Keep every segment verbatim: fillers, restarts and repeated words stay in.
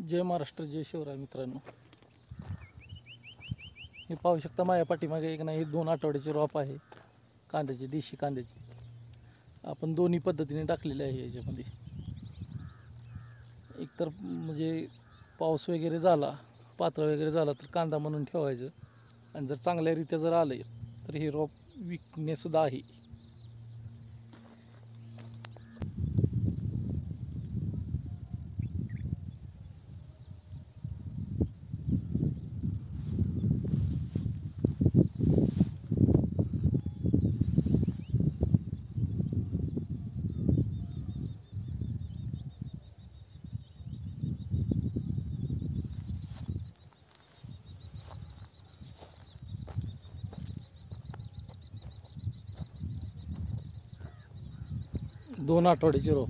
जय महाराष्ट्र, जय शिवराय. मित्रांनो, हे पाहू शकता माझ्या पाठीमागे एक नाही दोन आठवड्याची रॉप आहे कांद्याची, देशी कांद्याची. आपण दोन्ही पद्धतीने टाकलेले आहे. याच्यामध्ये एकतर म्हणजे पाऊस वगैरे झाला, पातळ वगैरे झाला तर कांदा म्हणून ठेवायचं, आणि जर चांगल्यारीत्या जर आलं तर हे रॉप विकणेसुद्धा आहे. दोन आठवड्याची रोप.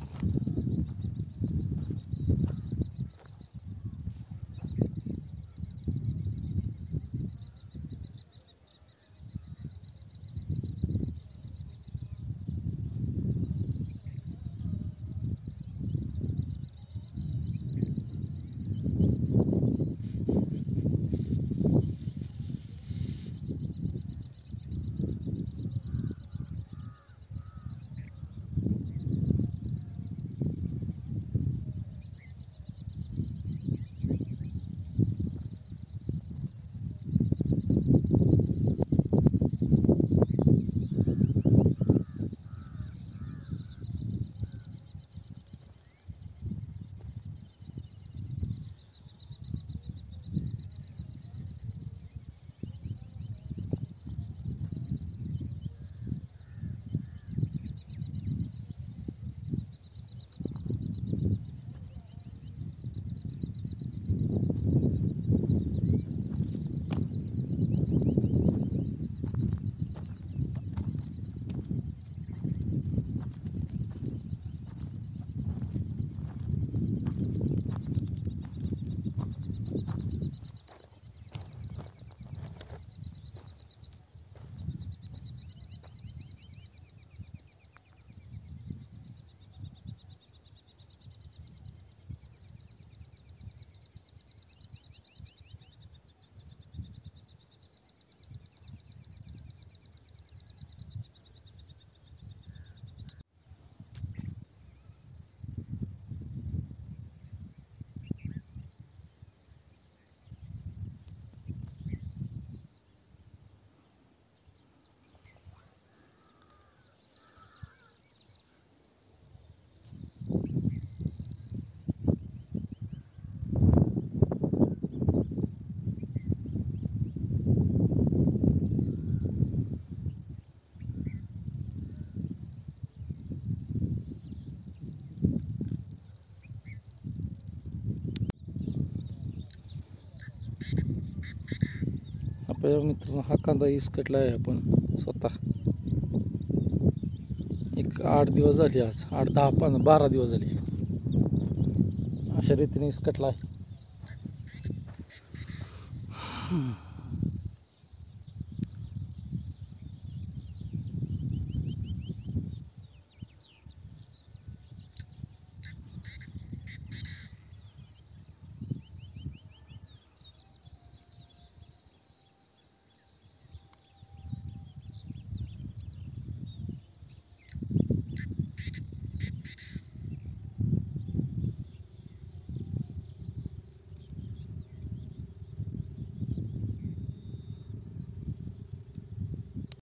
आपल्या मित्रांनो, हा कांदा इसकटला आहे. आपण स्वतः एक आठ दिवस झाले, आज आठ दहा पण बारा दिवस झाले अशा रीतीने इसकटला आहे.